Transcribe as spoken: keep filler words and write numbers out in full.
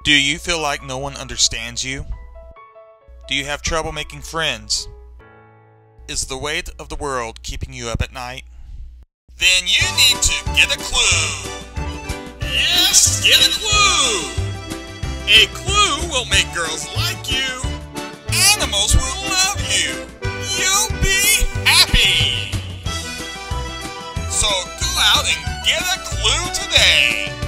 Do you feel like no one understands you? Do you have trouble making friends? Is the weight of the world keeping you up at night? Then you need to get a clue. Yes, get a clue. A clue will make girls like you. Animals will love you. You'll be happy. So go out and get a clue today.